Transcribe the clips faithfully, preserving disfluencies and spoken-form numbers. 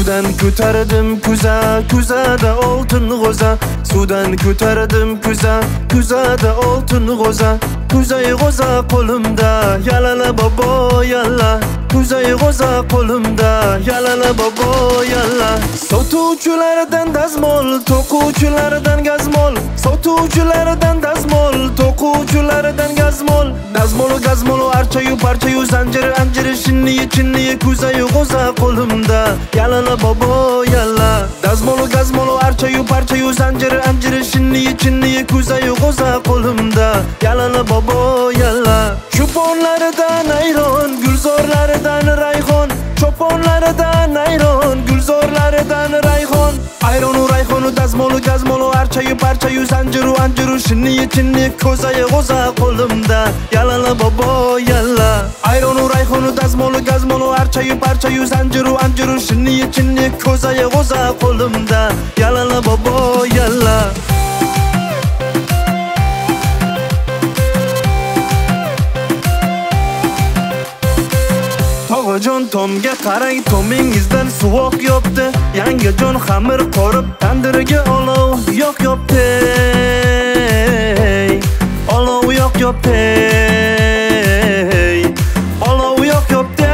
Sudan ko'tardim kuza, kuzada oltin g'o'za. Sudan ko'tardim kuza, kuzada oltin g'o'za. Kuzay g'o'za qo'limda, yalala bobo yalla. Kuzay g'o'za qo'limda, yalala bobo yalla. Sotuvchilardan dazmol, to'quvchilardan gazmol. Sotuvchilardan dazmol, to'quvchilardan gazmol. Dazmol gazmol archayu parchayu zanjir anjir shinni chinni kuzay g'o'za qo'limda, yalala bobo yalla. Dazmol gazmol archayu parchayu zanjir anjir shinni chinni kuzay g'o'za qo'limda, yalala bobo yalla. Cho'ponlaridan ayron, gulzorlaridan rayhon. Cho'ponlaridan ayron, gulzorlaridan rayhon. Ayronu rayhonu dazmolu gazmolu archayu parchayu zanjiru anjiru shinni chinni kuzay g'o'za qo'limda, yalala bobo yalla. Ayronu rayhonu dazmolu gazmolu archayu parchayu zanjiru anjiru shinni chinni kuzay g'o'za qo'limda, yalala bobo yalla. Tog'ajon tomga qarang, tomingizdan suvoq yopdi. Yangajon xamir qorib, tandiriga olov yoq yopdi. Olov yoq yopdi. Olov yoq yopdi.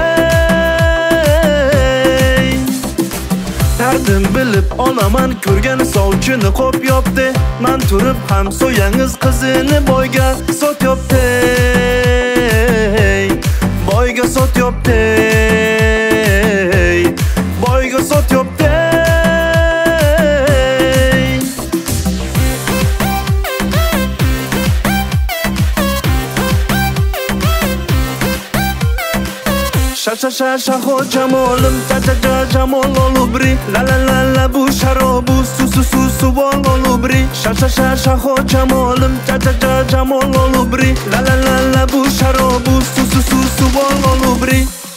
Dardim bilib olaman, ko'rgan sovchini qop yopdi. Men turib ham so'yangiz qizini boyga sot yopdi. Boyga sot yopdi. Boyga sot yopdi. Sha sha sha sha ho jamolim, ja ja ja jamol olubri. La la la la bu sharobu, su su su su bol olubri. Sha sha sha sha ho jamolim, ja ja ja jamol olubri. La la la la bu sharobu, su su su su bol olubri.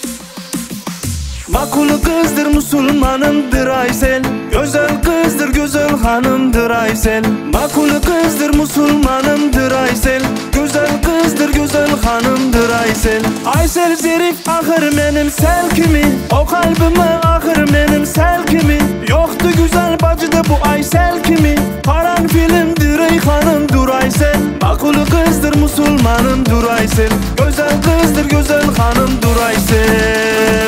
Makul kızdır musulmanımdır Aysel. Güzel kızdır güzel hanımdır Aysel. Makul kızdır musulmanımdır Aysel. Güzel kızdır güzel hanımdır Aysel. Aysel zerif ahır benim sel kimi. O kalbime ahır benim sel kimi. Yoktu güzel bacıda bu Aysel kimi. Paran filmdir ey hanımdır Aysel. Makul kızdır musulmanımdır Aysel. Güzel kızdır güzel hanımdır Aysel.